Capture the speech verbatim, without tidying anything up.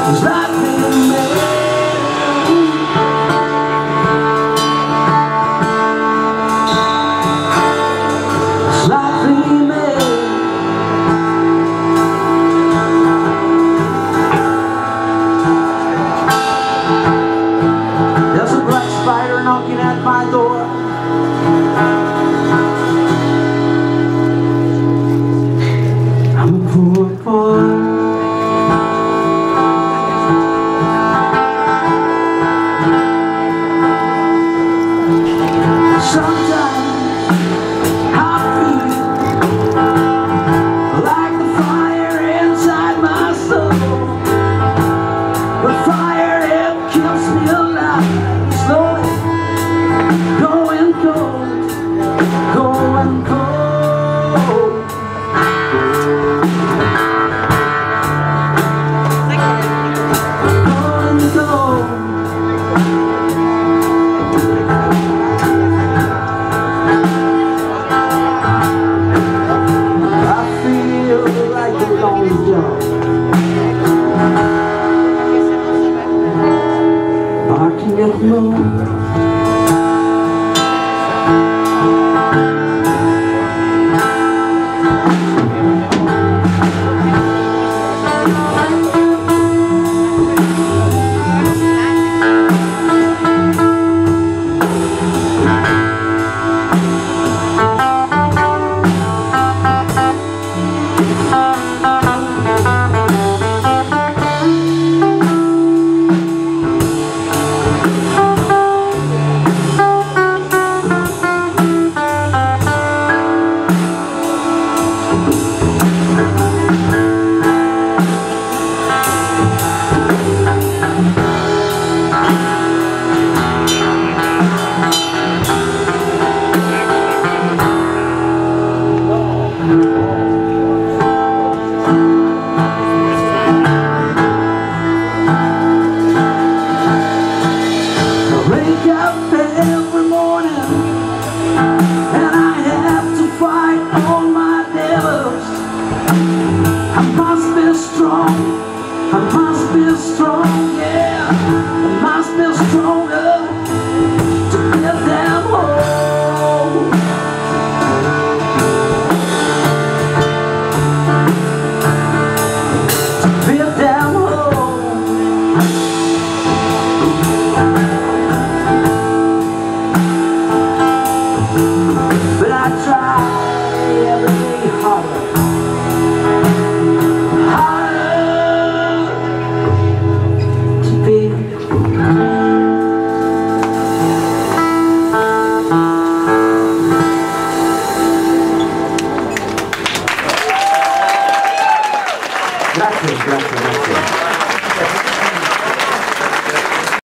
Knocking at my door. I'm a poor boy. Sometimes I feel like the fire inside my soul. The fire, it keeps me alive slowly. Going cold, going cold. Going cold. I feel like a lonely dog barking at the moon. Wake up every morning and I have to fight all my devils. I must be strong, I must be strong, yeah. I must be stronger to get them home. To get them home. But I try every day harder, harder to be. Gracias, gracias.